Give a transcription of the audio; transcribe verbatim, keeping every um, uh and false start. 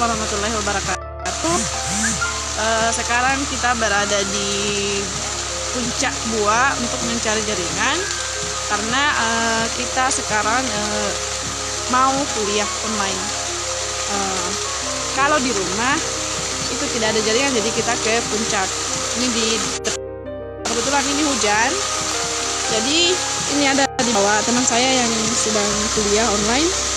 warahmatullahi wabarakatuh. Uh, sekarang kita berada di puncak gua untuk mencari jaringan karena uh, kita sekarang uh, mau kuliah online. Uh, kalau di rumah itu tidak ada jaringan, jadi kita ke puncak. Ini di kebetulan ini hujan, jadi ini ada di bawah teman saya yang sedang kuliah online.